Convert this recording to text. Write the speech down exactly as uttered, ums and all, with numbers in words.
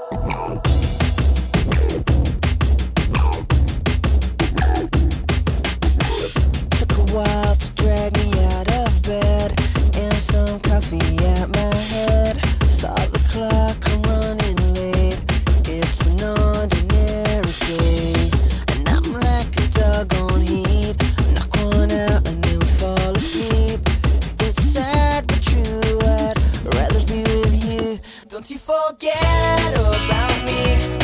Took a while to drag me out of bed and some coffee at my head. Saw the clock, I'm running late. It's an ordinary day, and I'm like a dog on heat. Knock one out and then fall asleep. It's sad but true, I'd rather be with you. Don't you forget about me.